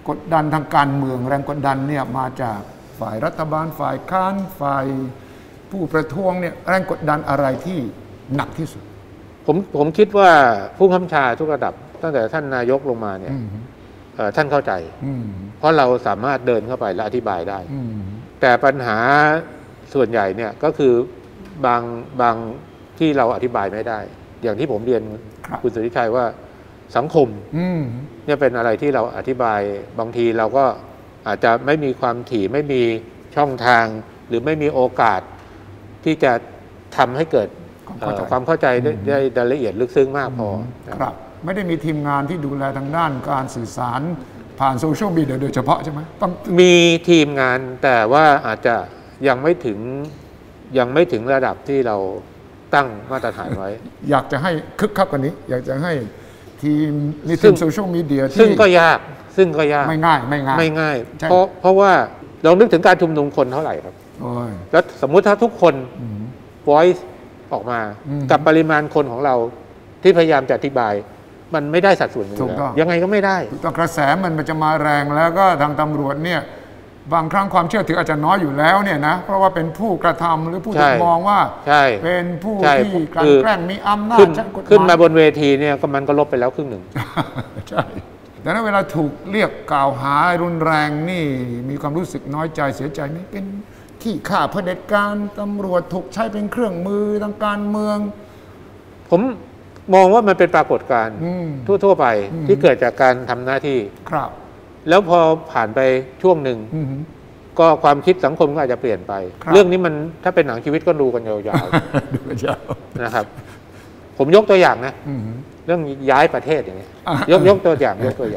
กดดันทางการเมืองแรงกดดันเนี่ยมาจากฝ่ายรัฐบาลฝ่ายค้านฝ่ายผู้ประท้วงเนี่ยแรงกดดันอะไรที่หนักที่สุดผมคิดว่าผู้บังคับบัญชาทุกระดับตั้งแต่ท่านนายกลงมาเนี่ยท่านเข้าใจเพราะเราสามารถเดินเข้าไปและอธิบายได้แต่ปัญหาส่วนใหญ่เนี่ยก็คือบางที่เราอธิบายไม่ได้อย่างที่ผมเรียนคุณสุทธิชัยว่าสังคมเนี่ยเป็นอะไรที่เราอธิบายบางทีเราก็อาจจะไม่มีความถี่ไม่มีช่องทางหรือไม่มีโอกาสที่จะทำให้เกิดความเข้าใจได้รายละเอียดลึกซึ้งมากพอครับไม่ได้มีทีมงานที่ดูแลทางด้านการสื่อสารผ่านโซเชียลมีเดียโดยเฉพาะใช่ไหมต้องมีทีมงานแต่ว่าอาจจะยังไม่ถึงระดับที่เราตั้งมาตรฐานไว้อยากจะให้คึกคักกว่านี้อยากจะให้ทีมในทีมโซเชียลมีเดียซึ่งก็ยากไม่ง่ายเพราะว่าเรานึกถึงการชุมนุมคนเท่าไหร่ครับแล้วสมมุติถ้าทุกคน voice ออกมากับปริมาณคนของเราที่พยายามจะอธิบายมันไม่ได้สัดส่วนอยู่แล้วยังไงก็ไม่ได้ต้องกระแสมันจะมาแรงแล้วก็ทางตำรวจเนี่ยบางครั้งความเชื่อถืออาจจะน้อยอยู่แล้วเนี่ยนะเพราะว่าเป็นผู้กระทำหรือผู้ถูกมองว่าเป็นผู้ที่กลั่นแกล้งมีอำนาจขึ้นมาบนเวทีเนี่ยก็มันก็ลบไปแล้วครึ่งหนึ่งใช่แต่ถ้าเวลาถูกเรียกกล่าวหารุนแรงนี่มีความรู้สึกน้อยใจเสียใจไหมเป็นขี้ข้าเผด็จการตำรวจถูกใช้เป็นเครื่องมือทางการเมืองผมมองว่ามันเป็นปรากฏการณ์ทั่วไปที่เกิดจากการทำหน้าที่ครับแล้วพอผ่านไปช่วงหนึ่งก็ความคิดสังคมก็อาจจะเปลี่ยนไปเรื่องนี้มันถ้าเป็นหนังชีวิตก็ดูกันยาวๆนะครับผมยกตัวอย่างนะเรื่องย้ายประเทศอย่างนี้ยกตัวอย่าง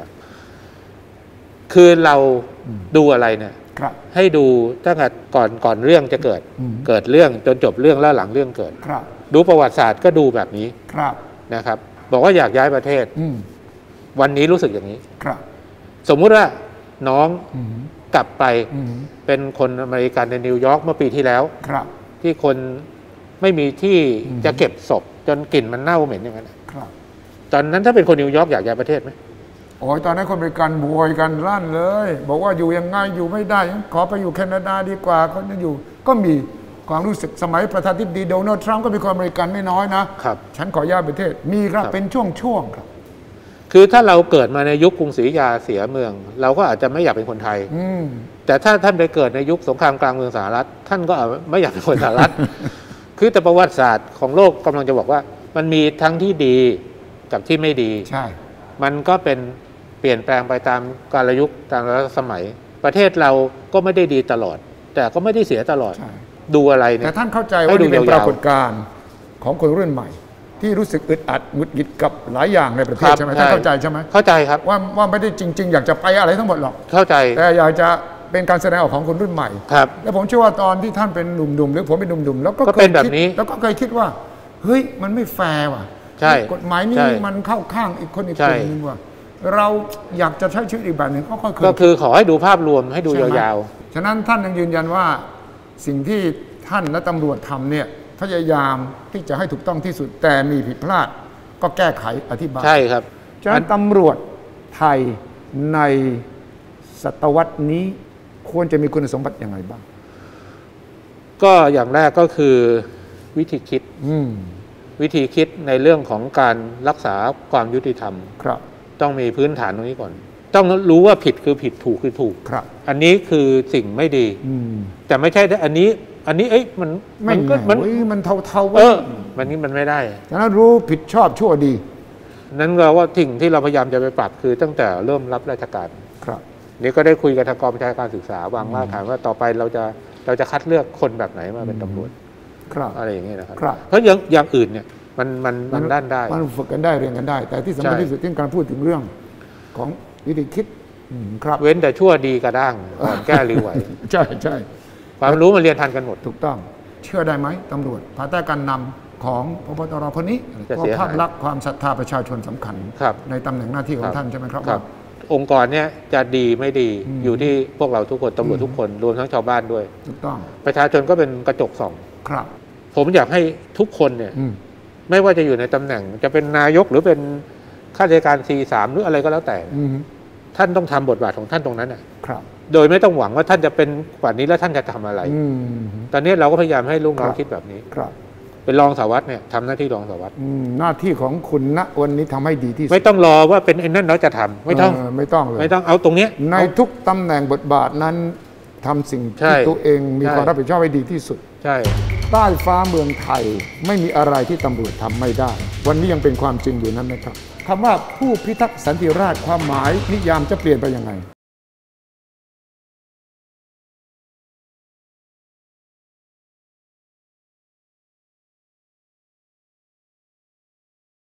คือเราดูอะไรเนี่ยให้ดูตั้งแต่ก่อนเรื่องจะเกิดเรื่องจนจบเรื่องแล้วหลังเรื่องเกิดดูประวัติศาสตร์ก็ดูแบบนี้นะครับบอกว่าอยากย้ายประเทศวันนี้รู้สึกอย่างนี้สมมุติว่าน้องกลับไปเป็นคนอเมริกันในนิวยอร์กเมื่อปีที่แล้วที่คนไม่มีที่จะเก็บศพจนกลิ่นมันเน่าเหม็นอย่างนั้นตอนนั้นถ้าเป็นคนนิวยอร์กอยากย้ายประเทศไหมโอ้ยตอนนั้นคนอเมริกันโวยกันลั่นเลยบอกว่าอยู่ยังไงอยู่ไม่ได้ขอไปอยู่แคนาดาดีกว่าเขาจะอยู่ก็มีความรู้สึกสมัยประธานาธิบดีโดนัลด์ทรัมป์ก็เป็นคนอเมริกันไม่น้อยนะครับฉันขอย้ายประเทศมีครับเป็นช่วงครับคือถ้าเราเกิดมาในยุคกรุงศรีอยุธยาเสียเมืองเราก็อาจจะไม่อยากเป็นคนไทยแต่ถ้าท่านไปเกิดในยุคสงครามกลางเมืองสหรัฐท่านก็ไม่อยากเป็นคนสหรัฐ คือแต่ประวัติศาสตร์ของโลกกำลังจะบอกว่ามันมีทั้งที่ดีกับที่ไม่ดีใช่มันก็เป็นเปลี่ยนแปลงไปตามกาลยุคตามสมัยประเทศเราก็ไม่ได้ดีตลอดแต่ก็ไม่ได้เสียตลอดดูอะไรเนี่ยแต่ท่านเข้าใจว่านี่เป็นปรากฏการณ์ของคนรุ่นใหม่ที่รู้สึกอึดอัดหงุดหงิดกับหลายอย่างในประเทศใช่ไหมท่านเข้าใจใช่ไหมเข้าใจครับว่าไม่ได้จริงๆอยากจะไปอะไรทั้งหมดหรอกเข้าใจแต่อยากจะเป็นการแสดงออกของคนรุ่นใหม่ครับแล้วผมเชื่อว่าตอนที่ท่านเป็นหนุ่มๆหรือผมเป็นหนุ่มๆแล้วก็เป็นแบบนี้แล้วก็เคยคิดว่าเฮ้ยมันไม่แฟร์ว่ะกฎหมายนี้มันเข้าข้างอีกคนอีกคนนึงว่ะเราอยากจะใช้ชีวิตอีกแบบหนึ่งก็คือขอให้ดูภาพรวมให้ดูยาวๆฉะนั้นท่านยังยืนยันว่าสิ่งที่ท่านและตำรวจทำเนี่ยพยายามที่จะให้ถูกต้องที่สุดแต่มีผิดพลาดก็แก้ไขอธิบายใช่ครับฉะนั้นตำรวจไทยในศตวรรษนี้ควรจะมีคุณสมบัติอย่างไรบ้างก็อย่างแรกก็คือวิธีคิดในเรื่องของการรักษาความยุติธรรมครับต้องมีพื้นฐานตรงนี้ก่อนต้องรู้ว่าผิดคือผิดถูกคือถูกครับอันนี้คือสิ่งไม่ดีแต่ไม่ใช่อันนี้เอ้ยมันเท่ามันนี้มันไม่ได้ฉะนั้นรู้ผิดชอบชั่วดีนั้นเราว่าสิ่งที่เราพยายามจะไปปรับคือตั้งแต่เริ่มรับราชการครับนี่ก็ได้คุยกับทางกองบัญชาการศึกษาวางรากฐานว่าต่อไปเราจะคัดเลือกคนแบบไหนมาเป็นตำรวจอะไรอย่างนี้นะครับเพราะอย่างอื่นเนี่ยมันด้านได้มันฝึกกันได้เรียนกันได้แต่ที่สำคัญที่สุดที่การพูดถึงเรื่องของวิธีคิดครับเว้นแต่ชั่วดีกระด้างอ่อนแก้หรือไหวใช่ความรู้มันเรียนทันกันหมดถูกต้องเชื่อได้ไหมตำรวจภายใต้การนำของพบตรคนนี้ก็ภาพลักษณ์ความศรัทธาประชาชนสำคัญในตำแหน่งหน้าที่ของท่านใช่ไหมครับองค์กรเนี่ยจะดีไม่ดีอยู่ที่พวกเราทุกคนตำรวจทุกคนรวมทั้งชาวบ้านด้วยถูกต้องประชาชนก็เป็นกระจกส่องครับผมอยากให้ทุกคนเนี่ยไม่ว่าจะอยู่ในตำแหน่งจะเป็นนายกหรือเป็นข้าราชการ C3 หรืออะไรก็แล้วแต่ท่านต้องทำบทบาทของท่านตรงนั้นครับโดยไม่ต้องหวังว่าท่านจะเป็นกว่านี้แล้วท่านจะทำอะไรตอนนี้เราก็พยายามให้ลูกน้องคิดแบบนี้ครับเป็นรองสารวัตรเนี่ยทำหน้าที่รองสารวัตรหน้าที่ของคุณณวันนี้ทำให้ดีที่สุดไม่ต้องรอว่าเป็นไอ้นั่นเราจะทำไม่ต้องเลยไม่ต้องเอาตรงนี้ในทุกตำแหน่งบทบาทนั้นทำสิ่งที่ตัวเองมีความรับผิดชอบให้ดีที่สุดใช่ใต้ฟ้าเมืองไทยไม่มีอะไรที่ตำรวจทำไม่ได้วันนี้ยังเป็นความจริงอยู่นั้นไหมครับคำว่าผู้พิทักษ์สันติราษฎร์ความหมายนิยามจะเปลี่ยนไปยังไง